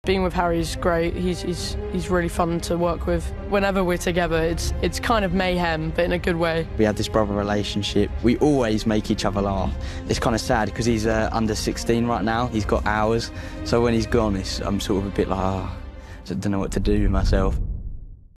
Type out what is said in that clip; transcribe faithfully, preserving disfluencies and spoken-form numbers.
Being with Harry's great. He's, he's, he's really fun to work with. Whenever we're together, it's, it's kind of mayhem, but in a good way. We have this brother relationship. We always make each other laugh. It's kind of sad because he's uh, under sixteen right now. He's got hours. So when he's gone, it's, I'm sort of a bit like, oh, I don't know what to do with myself.